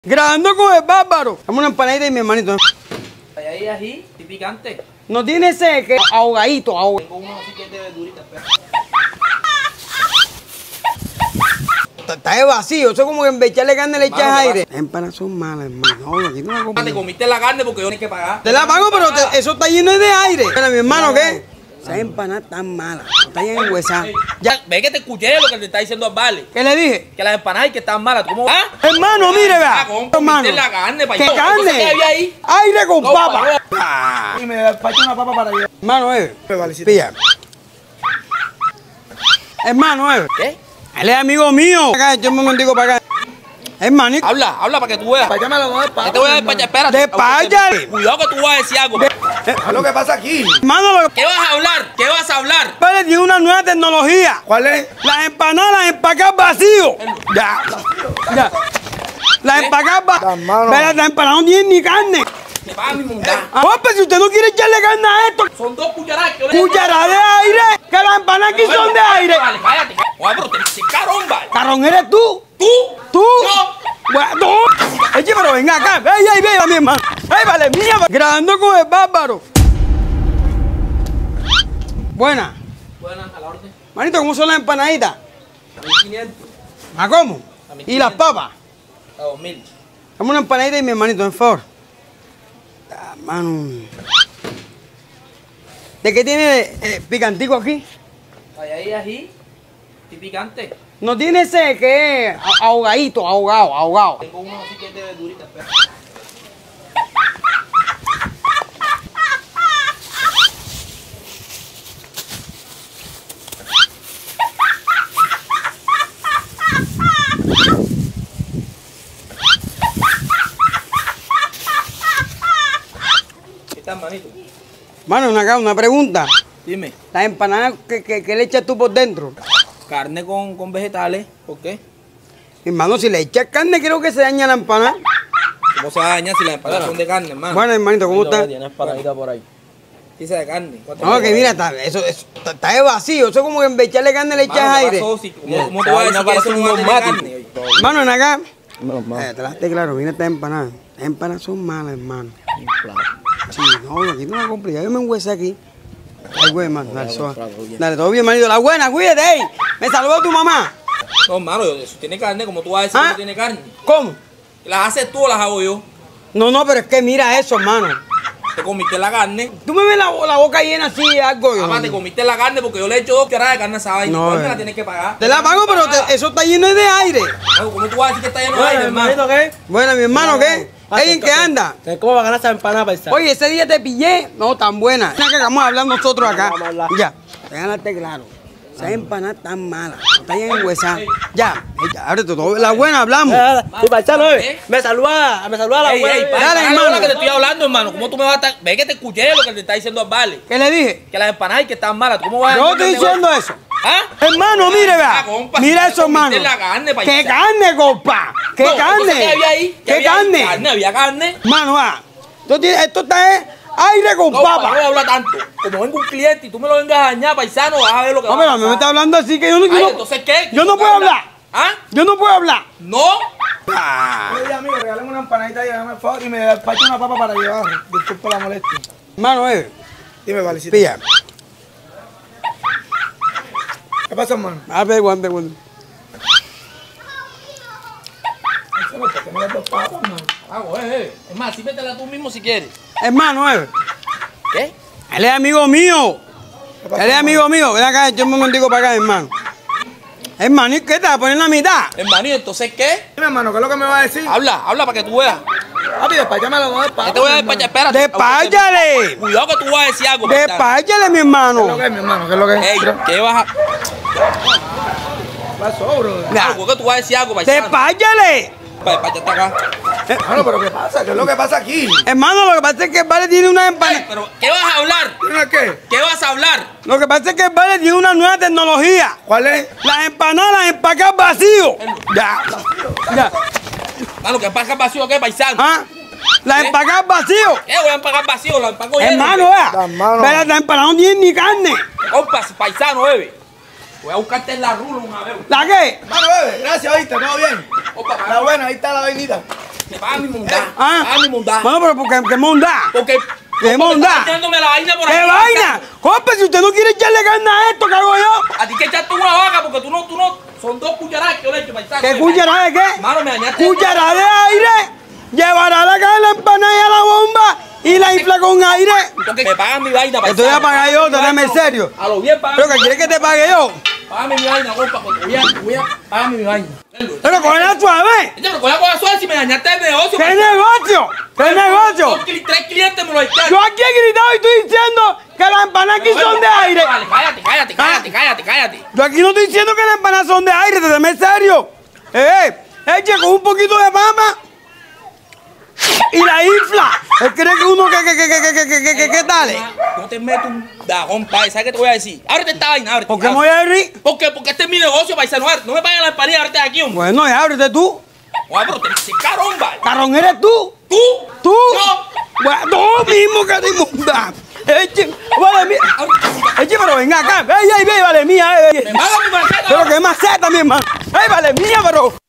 Grabando con el bárbaro. Dame una empanadita y mi hermanito. Ahí ají y picante. No tiene ese que ahogadito, ahogadito. Tengo uno así que es de verduritas. Está de vacío, eso es como que en vez de echarle carne le echas aire. Las empanadas son malas, hermano. No, aquí no la compro. Te comiste la carne porque yo no hay que pagar. Te la pago, pero eso está lleno de aire. Mira, mi hermano, ¿qué? Esas empanadas están malas. Están llenas de huesadas. Ya, ve que te escuché lo que te está diciendo al Vale. ¿Qué le dije? Que las empanadas y que están malas. ¿Cómo va? Hermano, mire, vea. Comiste la carne, ¿Qué carne? ¿Qué había ahí? Aire con No, papa. Y me despacho una papa para allá. Hermano, pilla. Hermano, ¿Qué? él es amigo mío. Acá, yo un momentico para acá. Hermanito. Habla para que tú veas. Despáchame los dos Yo te voy a despachar, espérate. Despáchale. Cuidado que tú vas a decir algo. ¿Qué es lo que pasa aquí? Hermano, ¿Qué vas a hablar? ¿Qué vas a hablar? Vale, tiene una nueva tecnología. ¿Cuál es? Las empanadas las empacas vacío. Ya. Las empacas vacío. Las empanadas no tienen ni carne. Te vas a mi mundar. Pues si usted no quiere echarle carne a esto, Son 2 cucharadas. que yo le- cuchara de aire, que las empanadas aquí son de aire. Vale, cállate. Oye, pero te dice carón, vale. Carón, ¿eres tú? ¿Tú? ¿Tú? Yo. Bueno, no. Eche, pero venga acá. Ey, mi hermano. Ey, vale, mía. Grabando con el bárbaro. Buena. Buenas, a la orden. Manito, ¿cómo son las empanaditas? A 1500. ¿A cómo? A 1500. ¿Y las papas? A 2000. Dame una empanadita y mi hermanito, por favor. Ah, mano. ¿De qué tiene picantico aquí? Ahí ají y picante. No tiene ese que es ahogadito, ahogado. Tengo uno así que es de verduritas. ¿Qué tal, manito? Mano, una pregunta. Dime. Las empanadas que le echas tú por dentro. Carne con vegetales. ¿Por qué? Hermano, si le echas carne, creo que se daña la empanada. ¿Cómo se va a dañar si las empanadas son de carne, hermano? Bueno, hermanito, ¿cómo está? Tienes empanadita por ahí. Dice de carne. No, que mira, está de vacío. Eso es como que en vez de echarle carne le echas aire. ¿Cómo te voy a decir que eso no va a tener carne? Hermano, ven acá. No, Te las claro, mira estas empanadas. Las empanadas son malas, hermano. Sí, no, aquí no la compré. Ya yo me enhuesé aquí. Ay, güey, hermano. Dale, dale, todo bien, hermanito. La buena, cuídate, ey. Me saludó tu mamá. No, hermano, eso tiene carne. Como tú vas a decir que no tiene carne. ¿Cómo? ¿Las haces tú o las hago yo? No, pero es que mira eso, hermano. Te comiste la carne. Tú me ves la boca llena así, algo. Mamá, te comiste la carne porque yo le he hecho 2 cucharadas de carne asada y No, no, me la tienes que pagar. Te la pago, pero eso está lleno de aire. ¿Cómo tú vas a decir que está lleno de aire, hermano? ¿qué? Bueno, mi hermano, ¿qué? ¿Ey, en qué anda? ¿Cómo va a ganar esa empanada, paisano? Oye, ese día te pillé. No, tan buena. Ya que vamos a hablar nosotros acá. Vamos a hablar. Ya, déjate claro. Esas empanadas están malas. Están llenas de huesadas. Ya, ahora todo. La buena hablamos. Y paisano, me saluda la Ey, buena. ey, Dale, dale, hermano. hermano. Que te estoy hablando, hermano. ¿Cómo tú me vas a estar...? Ve que te escuché lo que te está diciendo al Vale. ¿Qué le dije? Que las empanadas y que están malas. ¿Cómo vas a Yo decir estoy que te diciendo voy- eso. ¿Ah? Hermano, mire, vea. compa, Mira si eso, te comiste hermano. la carne, ¿Qué paisano. carne, compa? ¿Qué No, entonces, carne? ¿Qué había ahí? ¿Qué había ahí? carne? Había carne. Mano, esto está aire con No, papa. no habla tanto. Como venga un cliente y tú me lo vengas a dañar, paisano, vas a ver lo que No, va pero a a mí me pasar. está hablando así que yo no Ay, quiero. entonces, ¿qué? Yo no puedo hablar. ¿Ah? Yo no puedo hablar. ¿No? Oye, amigo, regálame una empanadita y dame el favor y me despacho una papa para llevar. Disculpa la molestia. Hermano, Dime, Valecito. pilla. ¿Qué pasa, hermano? A ver, guante. Tengo las 2 papas, hermano. Ah, güey. Es más, sí métela tú mismo si quieres. Hermano, ¿Qué? él es amigo mío. ¿Qué pasa, Él es amigo mío. Ven acá, yo un momentico para acá, hermano. Hermano, ¿y qué te vas a poner en la mitad? Hermanito, ¿entonces qué? Dime, hermano, ¿qué es lo que me va a decir? Habla para que tú veas. Papi, despáchame los 2 papas. Yo te voy a despachar, espérate. ¡Despáchale! Cuidado que tú vas a decir algo. paisano. ¡Despáchale, mi ¿Qué es hermano! lo que es, mi hermano? ¿Qué es lo que es? Ey, ¿qué vas a...? ¿Qué pasó, bro? Algo que tú vas a decir algo, paisano. ¡Despáchale! Despáchate acá. Hermano, ¿pero qué pasa? ¿Qué es lo que pasa aquí? Hermano, lo que pasa es que el Vale tiene una Ey, empanada. pero ¿qué vas a hablar? ¿Tiene qué? ¿Qué vas a hablar? Lo que pasa es que el Vale tiene una nueva tecnología. ¿Cuál es? Las empanadas las empacas vacío. Ya. Mano, ¿qué pasa vacío qué, paisano? ¿Ah? Las empacas vacío. ¿Qué voy a empacar vacío? Lo empaco lleno. Hermano, vea. Hermano. Pero las empanadas no tienen ni carne. Compa, paisano, bebe. Voy a buscarte en la rula una vez. ¿La qué? Hermano, bebe. Gracias, oíste, todo bien. Opa, La buena, ahí está la vainita. Me paga mi mondá. Ah. Paga mi mondá. Bueno, pero ¿por qué mondá? Porque. ¿Qué mondá? Echándome la vaina por ¿Qué aquí. vaina? Compa, si usted no quiere echarle carne a esto, ¿qué hago yo? A ti que echaste una vaca porque tú no. Son 2 cucharadas que yo le echo, paisano. ¿Qué cucharada de qué? Mano, me dañaste. Cucharada de aire. Llevará la carne, la empanada y a la bomba y la infla con aire. Porque me pagan mi vaina, paisano. Esto voy a pagar yo, teneme en serio. A lo bien pagan. ¿Pero que quieres que te pague yo? Págame mi vaina, compa, porque voy a págame mi vaina. Pero cógela suave. Pero coge con la suave si me dañaste el negocio. ¿Qué negocio? ¿Qué negocio? 3 clientes me lo echaron. Yo aquí he gritado y estoy diciendo que las empanadas aquí son de aire. Vale, cállate. Yo aquí no estoy diciendo que las empanadas son de aire, teneme en serio. Eche con un poquito de papa y la infla. Él cree que uno ¿qué tal? No te meto un dajón, ¿sabes qué te voy a decir? Ábrete esta vaina, ábrete. ¿Por qué me voy a ir? Porque este es mi negocio, paisano. No me paguen la empanada, ábrete de aquí, hombre. Bueno, ya ábrete tú. Oye, pero te carón, vale. Carón eres tú. ¿Tú? ¿Tú? Yo. Bueno, tú mismo que te inmunda. Eche, vale mía. Eche, pero venga acá. Vale mía. Me pagan mi maceta. Pero qué maceta, mi hermano. Vale mía, pero.